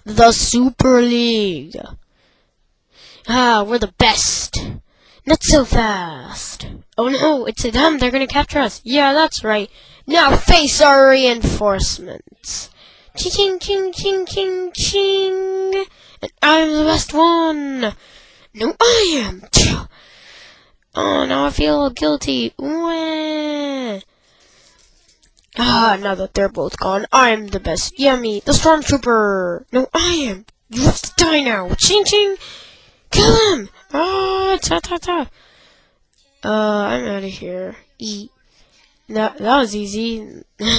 The Super League. Ah, we're the best. Not so fast. Oh no, it's them. They're gonna capture us. Yeah, that's right. Now face our reinforcements. Ching, ching, ching, ching, ching. And I'm the best one. No, I am. Oh, now I feel guilty. Wah. Ah, now that they're both gone, I'm the best. Yummy, the Stormtrooper. No, I am. You have to die now. Ching, ching. Kill him. Ah, ta, ta, ta. I'm out of here. Eat. That was easy.